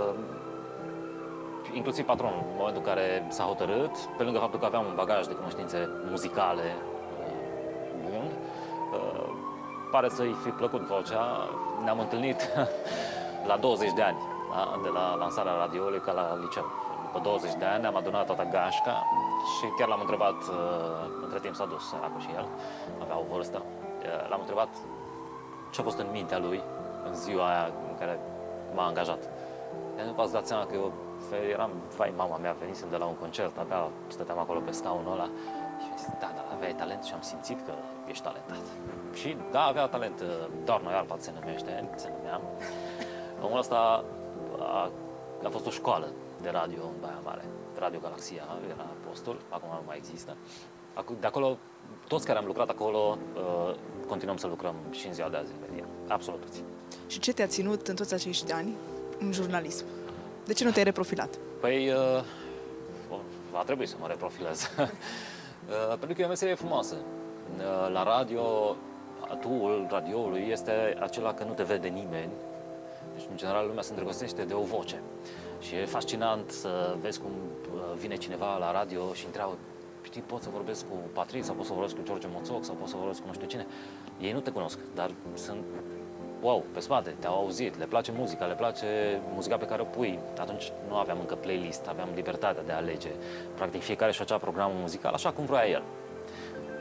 Inclusiv patronul, în momentul în care s-a hotărât, pe lângă faptul că aveam un bagaj de cunoștințe muzicale bun, pare să-i fi plăcut vocea. Ne-am întâlnit la douăzeci de ani, da? De la lansarea radioului ca la liceu. După douăzeci de ani am adunat toată gașca și chiar l-am întrebat, între timp s-a dus săracul și el, avea o vârstă, l-am întrebat ce a fost în mintea lui în ziua aia în care m-a angajat. Nu v-ați dat seama că eu eram, vai, mama mea, venisem de la un concert, abia stăteam acolo pe scaunul ăla și mi-a zis, da, dar aveai talent și am simțit că ești talentat. Și da, avea talent, Doar Iarpat se numește, se numea. Omul ăsta a, a fost o școală de radio în Baia Mare, Radio Galaxia, era postul, acum nu mai există. De acolo, toți care am lucrat acolo, continuăm să lucrăm și în ziua de azi în media, absolut toți. Și ce te-a ținut în toți acești ani în jurnalism? De ce nu te-ai reprofilat? Păi, va trebui să mă reprofilez. Pentru că e o meserie frumoasă. La radio, atuul radioului este acela că nu te vede nimeni. Deci, în general, lumea se îndrăgostește de o voce. Și e fascinant să vezi cum vine cineva la radio și întreabă, știi, pot să vorbesc cu Patrick sau pot să vorbesc cu George Moțoc sau pot să vorbesc cu nu știu cine. Ei nu te cunosc, dar sunt, wow, pe spate, te-au auzit, le place muzica, le place muzica pe care o pui. Atunci nu aveam încă playlist, aveam libertatea de a alege. Practic fiecare și-o făcea programul muzical așa cum vrea el.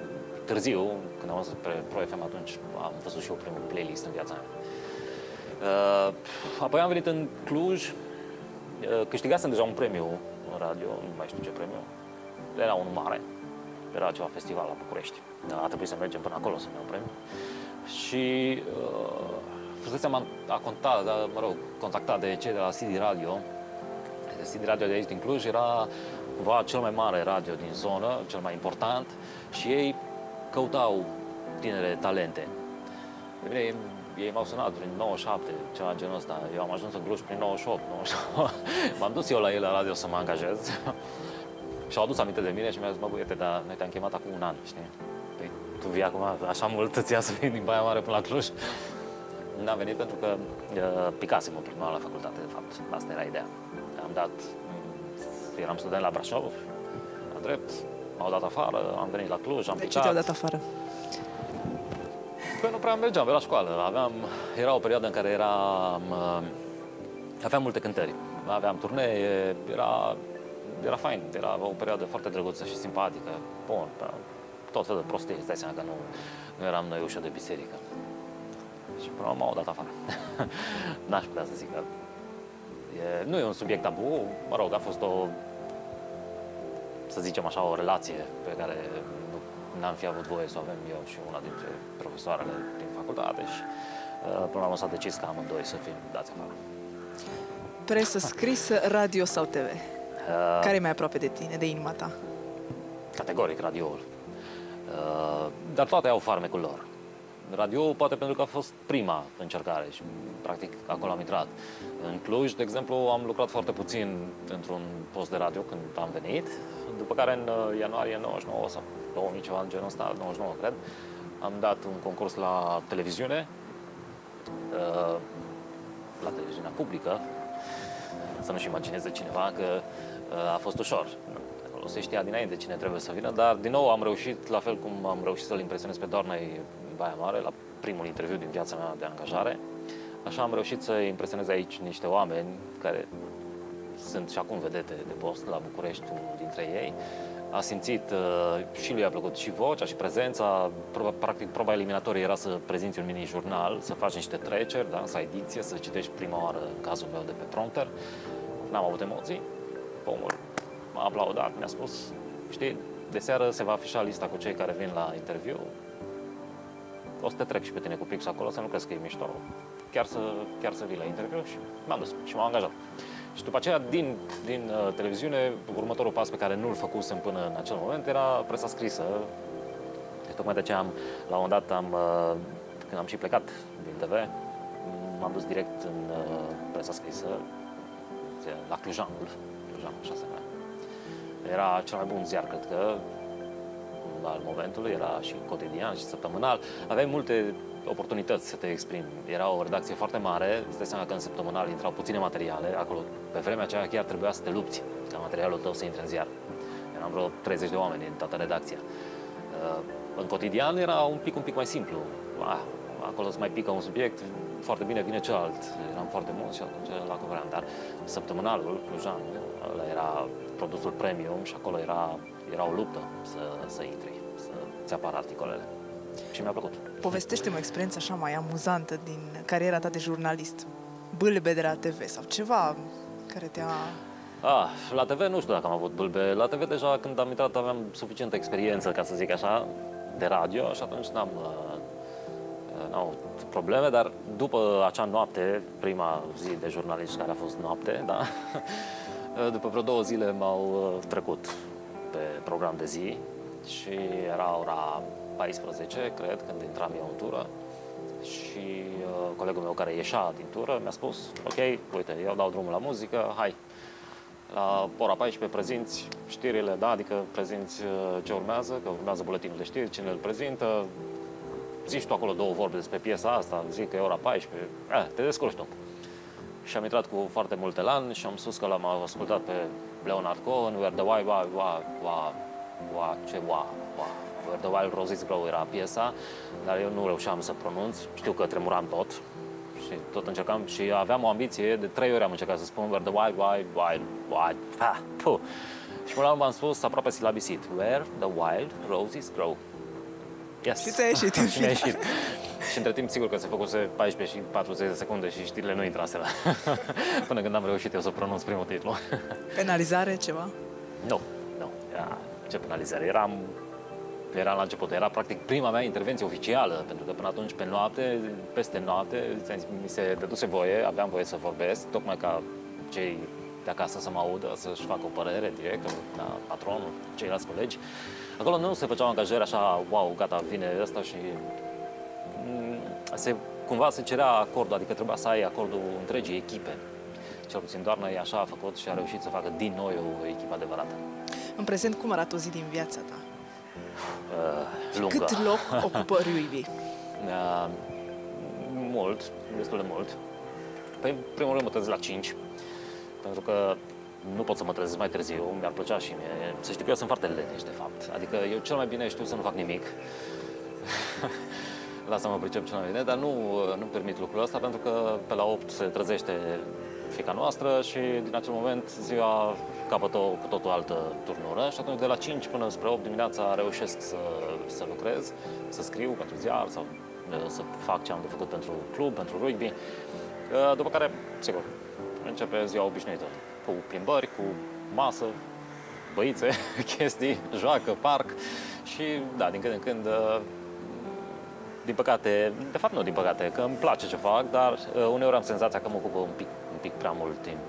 târziu, când am văzut pe Pro F M atunci, am văzut și eu primul playlist în viața mea. Apoi am venit în Cluj, câștigasem deja un premiu în radio, nu mai știu ce premiu, era unul mare, era ceva festival la București. A trebuit să mergem până acolo să-mi iau premiu. Și uh, fusesem a, a contat, mă rog, contactat de cei de la C D Radio. C D Radio de aici din Cluj era cumva cel mai mare radio din zonă, cel mai important, și ei căutau tinere talente. De bine, ei m-au sunat prin nouăzeci și șapte, ceva genul ăsta. Eu am ajuns în Cluj prin nouăzeci și opt, nouăzeci și nouă. M-am dus eu la ei la radio să mă angajez. Și-au adus aminte de mine și mi-a zis, mă băiete, dar noi te-am chemat acum un an, știi? Păi, tu vii acum așa mult, îți ia să vii din Baia Mare până la Cluj? N-am venit pentru că uh, picasem în prima la facultate, de fapt. Asta era ideea. Am dat, eram student la Brașov, la drept, m-au dat afară, am venit la Cluj, am de picat. ce te-au dat afară? Păi nu prea mergeam pe la școală. Aveam, era o perioadă în care eram, aveam multe cântări. Aveam turnee, era, era fain, era o perioadă foarte drăguță și simpatică. Bun, tot felul de prostii, îți dai seama că nu, nu eram noi ușă de biserică. Și până la urmă m-au dat afară. N-aș putea să zic că e, nu e un subiect tabu, mă rog, a fost o, să zicem așa, o relație pe care n-am fi avut voie să o avem eu și una dintre profesoarele din facultate și uh, până la urmă s-a decis că amândoi să fim dați afară. Presă scrisă, radio sau T V? Uh, Care e mai aproape de tine, de inima ta? Categoric, radioul. Uh, dar toate au farmecul lor. Radio poate pentru că a fost prima încercare și practic acolo am intrat. În Cluj, de exemplu, am lucrat foarte puțin într-un post de radio când am venit, după care în ianuarie nouăzeci și nouă sau două mii ceva în genul ăsta, nouăzeci și nouă cred, am dat un concurs la televiziune, la televiziunea publică, să nu-și imagineze cineva că a fost ușor. Acolo se știa dinainte cine trebuie să vină, dar din nou am reușit, la fel cum am reușit să-l impresionez pe Dornei Baia Mare, la primul interviu din viața mea de angajare, așa am reușit să impresionez aici niște oameni care sunt și acum vedete de post la București, unul dintre ei. A simțit uh, și lui a plăcut și vocea și prezența. Proba, practic, proba eliminatorie era să prezinți un mini-jurnal, să faci niște treceri, da? Să ai dicție, să citești prima oară în cazul meu de pe prompter. N-am avut emoții. Pomul m-a aplaudat, mi-a spus, știi, de seară se va afișa lista cu cei care vin la interviu. O să te trec și pe tine cu pixul acolo, să nu crezi că e mișto. Chiar să, chiar să vii la interviu și m-am dus și m-am angajat. Și după aceea, din, din uh, televiziune, următorul pas pe care nu-l făcusem până în acel moment era presa scrisă. Și tocmai de aceea, am, la un moment dat, am, uh, când am și plecat din T V, m-am dus direct în uh, presa scrisă, la Clujanul, Clujanul, așa se numea. Era cel mai bun ziar, cred că, al momentului, era și cotidian și săptămânal. Aveai multe oportunități să te exprimi. Era o redacție foarte mare, îți dai seama că în săptămânal intrau puține materiale, acolo pe vremea aceea chiar trebuia să te lupți ca materialul tău să intre în ziar. Eram vreo treizeci de oameni în toată redacția. În cotidian era un pic, un pic mai simplu. Ah, acolo îți mai pică un subiect, foarte bine vine celălalt. Eram foarte mulți și atunci la cuvream, dar săptămânalul, Clujan, ăla era produsul premium și acolo era, era o luptă să, să intri, să-ți apară articolele. Și mi-a plăcut. Povestește-mi o experiență așa mai amuzantă din cariera ta de jurnalist. Bâlbe de la T V sau ceva care te-a... Ah, la T V nu știu dacă am avut bâlbe. La T V deja când am intrat aveam suficientă experiență, ca să zic așa, de radio și atunci n-am, n-am avut probleme, dar după acea noapte, prima zi de jurnalist care a fost noapte, da, după vreo două zile m-au trecut pe program de zi și era ora paisprezece, cred, când intram eu în tură și uh, colegul meu care ieșea din tură mi-a spus, ok, uite, eu dau drumul la muzică, hai, la ora paisprezece prezinți știrile, da, adică prezinți uh, ce urmează, că urmează buletinul de știri, cine îl prezintă, zici tu acolo două vorbe despre piesa asta, zic că e ora paisprezece, eh, te descurci tu. Și am intrat cu foarte mult elan și am spus că l-am ascultat pe Leonard Cohen, Where the Wild, wa, wa, wa, wa, ce wa, wa. Where the Wild Roses Grow era piesa, dar eu nu reușeam să pronunț, știu că tremuram tot și tot încercam și aveam o ambiție, de trei ori am încercat să spun Where the Wild, Wild, Wild, Wild, ha, puh. Și până la urmă am spus aproape silabisit, Where the Wild Roses Grow. Yes. Și ți-a ieșit în Și mi-a final. ieșit. Și între timp, sigur că se făcuse paisprezece și patruzeci de secunde și știrile nu intraseră. Până când am reușit eu să pronunț primul titlu. Penalizare, ceva? Nu, nu. Era, ce penalizare? Eram, eram la început. Era practic prima mea intervenție oficială, pentru că până atunci, pe noapte, peste noapte, mi se dăduse voie, aveam voie să vorbesc, tocmai ca cei de acasă să mă audă, să-și facă o părere, directorul, da, patronul, ceilalți colegi. Acolo nu se făceau angajări așa, wow, gata, vine ăsta și... Se, cumva se cerea acordul, adică trebuia să ai acordul întregii echipe. Cel puțin doar noi așa a făcut și a reușit să facă din noi o echipă adevărată. În prezent, cum arată o zi din viața ta? Uh, lungă. Cât loc ocupă Rugby? Uh, mult, destul de mult. Păi, în primul rând mă trezesc la cinci, pentru că nu pot să mă trezesc mai târziu, mi-ar plăcea și mie. Să știi că eu sunt foarte leneș, de fapt. Adică eu cel mai bine știu să nu fac nimic. Lasă mă pricep cel mai bine, dar nu, nu permit lucrul ăsta, pentru că pe la opt se trezește fiica noastră și din acel moment ziua capătă o cu totul altă turnură și atunci de la cinci până spre opt dimineața reușesc să, să lucrez, să scriu pentru ziar sau să fac ce am de făcut pentru club, pentru rugby. După care, sigur, începe ziua obișnuită, cu plimbări, cu masă, băițe, chestii, joacă, parc și, da, din când în când, din păcate, de fapt nu din păcate, că îmi place ce fac, dar uneori am senzația că mă ocupă un pic, un pic prea mult timp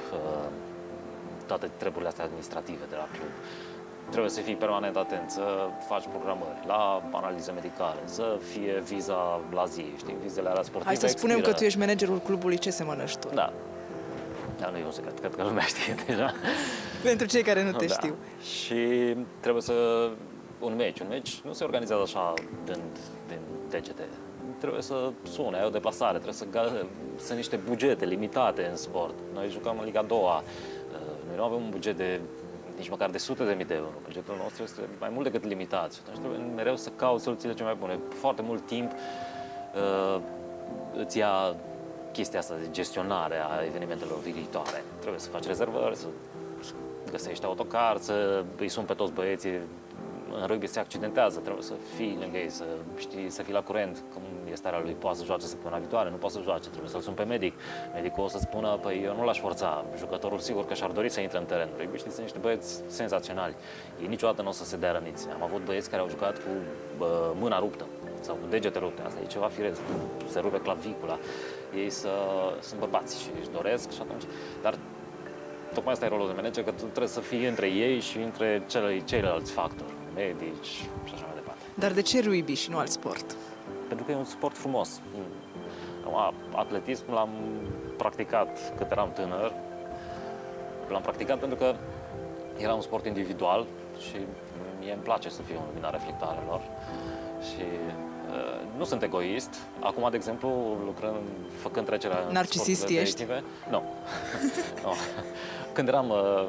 toate treburile astea administrative de la club. Trebuie să fii permanent atent, să faci programări la analize medicale, să fie viza la zi, știi, vizele alea sportive. Hai să spunem expiră. că tu ești managerul clubului, ce semănăști tu? Da. Dar nu e un secret, cred că lumea știe deja. Pentru cei care nu te da. știu. Și trebuie să... Un meci, un meci nu se organizează așa din, din degete. Trebuie să sune, ai o deplasare, trebuie să... Sunt niște bugete limitate în sport. Noi jucăm în Liga a doua. Noi nu avem un buget de nici măcar de sute de mii de euro. Bugetul nostru este mai mult decât limitat. Și atunci trebuie mereu să cauți soluțiile cele mai bune. Foarte mult timp uh, îți ia chestia asta de gestionare a evenimentelor viitoare. Trebuie să faci rezervări, să găsești autocar, să îi suni pe toți băieții. În rugby se accidentează, trebuie să fii lângă ei, să știi, să fii la curent cum e starea lui, poate să joace săptămâna viitoare, nu poate să joace, trebuie să-l suni pe medic. Medicul o să spună, păi eu nu l-aș forța, jucătorul sigur că și-ar dori să intre în teren. Rugby, știi, sunt niște băieți senzaționali. Ei niciodată nu o să se dea răniți. Am avut băieți care au jucat cu bă, mâna ruptă sau cu degete rupte, asta e ceva firesc, se rupe clavicula. Ei să, sunt bărbați și își doresc și atunci, dar tocmai asta e rolul de manager, că tu trebuie să fii între ei și între cele, ceilalți factori, medici și așa mai departe. Dar de ce rugby și nu alt sport? Pentru că e un sport frumos. Acum, atletism l-am practicat cât eram tânăr. L-am practicat pentru că era un sport individual și mie îmi place să fiu în lumina reflectoarelor. Și uh, nu sunt egoist. Acum, de exemplu, lucrând, făcând trecerea în narcisist ești? Nu. no. Când eram uh,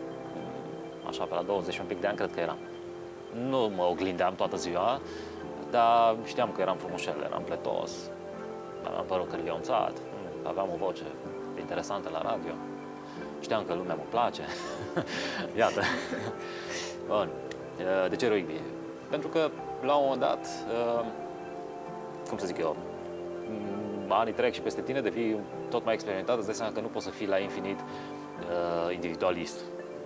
așa pe la douăzeci și un pic de ani, cred că eram. Nu mă oglindeam toată ziua, dar știam că eram frumușel, eram pletos, aveam părul cărlionțat, aveam o voce interesantă la radio, știam că lumea mă place. Iată. Bun. De ce rugby? Pentru că la un moment dat, cum să zic eu, anii trec și peste tine, devii tot mai experimentat, îți dai seama că nu poți să fii la infinit individualist.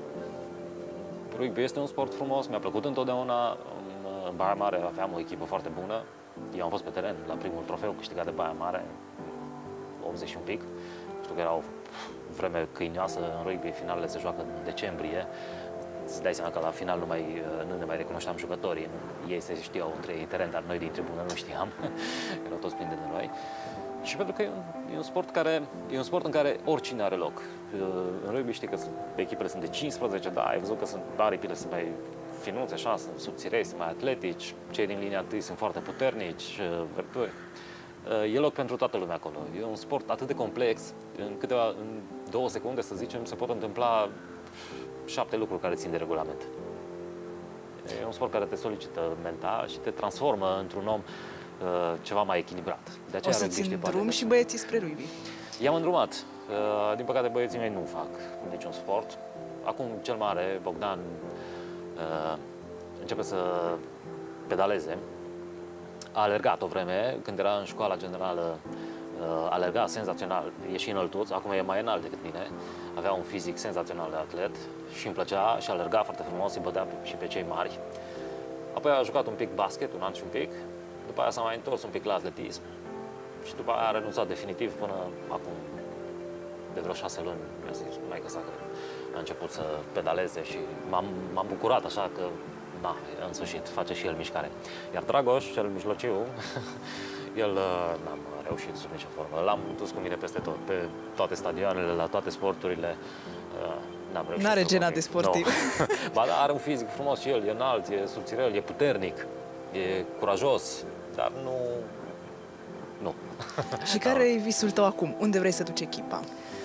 Rugby este un sport frumos, mi-a plăcut întotdeauna. În Baia Mare aveam o echipă foarte bună. Eu am fost pe teren la primul trofeu câștigat de Baia Mare, optzeci și un pic. Știu că era o vreme câinioasă în rugby, finalele se joacă în decembrie. Îți dai seama că la final nu, mai, nu ne mai recunoșteam jucătorii. Ei se știau între ei teren, dar noi din tribună nu știam. Erau toți plini de noi. Și pentru că e un, e un sport care e un sport în care oricine are loc. În rugby știi că echipele sunt de cincisprezece, da, ai văzut că sunt aripile sunt mai finuțe, așa, sunt subțirei, sunt mai atletici, cei din linia întâi sunt foarte puternici, verturi. E loc pentru toată lumea acolo. E un sport atât de complex, în câteva, în două secunde, să zicem, se pot întâmpla șapte lucruri care țin de regulament. E un sport care te solicită mental și te transformă într-un om ceva mai echilibrat. De aceea o să-ți îndrum și băieții spre rugby. I-am îndrumat. Din păcate, băieții mei nu fac niciun sport. Acum, cel mare, Bogdan, începe să pedaleze. A alergat o vreme, când era în școala generală, alerga senzațional, e și înăltuț, acum e mai înalt decât mine, avea un fizic senzațional de atlet și îmi plăcea și alerga foarte frumos, îi bătea și pe cei mari. Apoi a jucat un pic basket, un an și un pic, după aia s-a mai întors un pic la atletism și după aia a renunțat definitiv până acum, de vreo șase luni, mi-a zis maică sa că a început să pedaleze și m-am, m-am bucurat așa că, na, în sfârșit, face și el mișcare. Iar Dragoș, cel mijlociu, el n-am reușit sub nicio formă. L-am dus cu mine peste tot, pe toate stadioanele, la toate sporturile. N-am reușit. N-are gena de sportiv. No. Ba da, are un fizic frumos și el, e înalt, e subțirel, e puternic, e curajos, dar nu... Nu. Și care e visul tău acum? Unde vrei să duci echipa?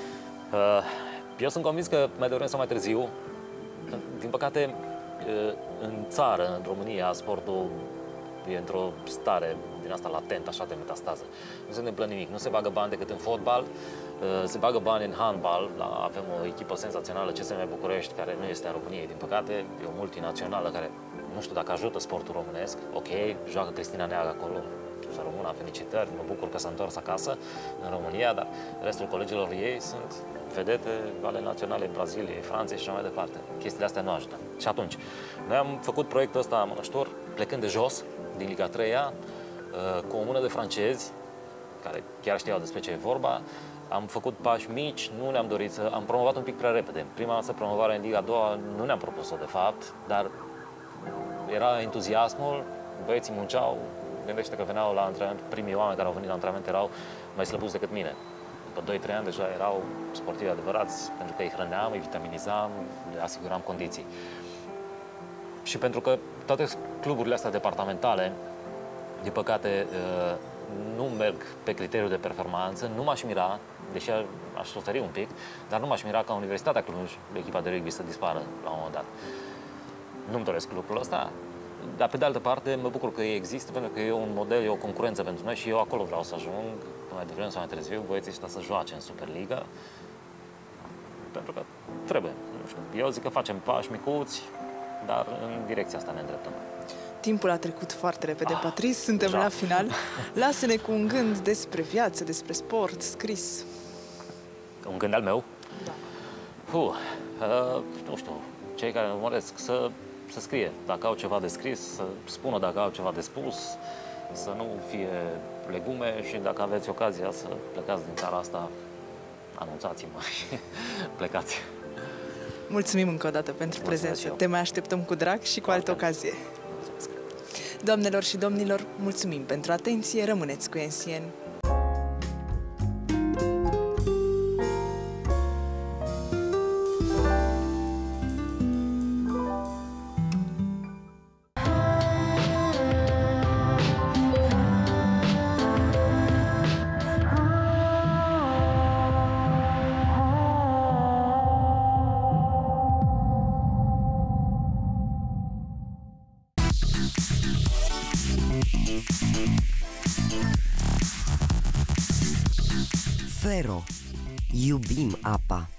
Eu sunt convins că mai devreme sau mai târziu, din păcate, în țară, în România, sportul e într-o stare din asta latent, așa de metastază. Nu se întâmplă nimic, nu se bagă bani decât în fotbal, se bagă bani în handbal, avem o echipă senzațională, C S M București, care nu este a României, din păcate, e o multinațională care, nu știu dacă ajută sportul românesc, ok, joacă Cristina Neaga acolo, să rămână, felicitări, mă bucur că s-a întors acasă în România, dar restul colegilor ei sunt vedete ale naționale Braziliei, Franței și așa mai departe. Chestiile astea nu ajută. Și atunci, noi am făcut proiectul ăsta amănăștor, plecând de jos, din Liga a treia, cu o mână de francezi, care chiar știau despre ce e vorba. Am făcut pași mici, nu ne-am dorit să... Am promovat un pic prea repede. Prima noastră promovare în Liga a doua nu ne-am propus-o, de fapt, dar era entuziasmul, băieții munceau, gândește că veneau la antrenament, primii oameni care au venit la antrenament erau mai slăbuți decât mine. După doi trei ani deja erau sportivi adevărați, pentru că îi hrăneam, îi vitaminizam, le asiguram condiții. Și pentru că toate cluburile astea departamentale, din păcate, nu merg pe criteriul de performanță, nu m-aș mira, deși aș suferi un pic, dar nu m-aș mira ca Universitatea Cluj, echipa de rugby, să dispară la un moment dat. Nu-mi doresc lucrul ăsta, dar pe de altă parte mă bucur că există, pentru că e un model, e o concurență pentru noi și eu acolo vreau să ajung, mai devreme sau mai târziu, băieții ăștia să joace în Superliga, pentru că trebuie, nu știu, eu zic că facem pași micuți, dar în direcția asta ne îndreptăm. Timpul a trecut foarte repede, ah, Patrice, suntem deja. la final. Lasă-ne cu un gând despre viață, despre sport, scris. Un gând al meu? Da. Puh, uh, nu știu, cei care urmăresc să, să scrie, dacă au ceva de scris, să spună dacă au ceva de spus, să nu fie legume și dacă aveți ocazia să plecați din țara asta, anunțați-mă și plecați. Mulțumim încă o dată pentru prezență. Te mai așteptăm cu drag și cu altă ocazie. Doamnelor și domnilor, mulțumim pentru atenție, rămâneți cu N C N. Fero. Iubim apa.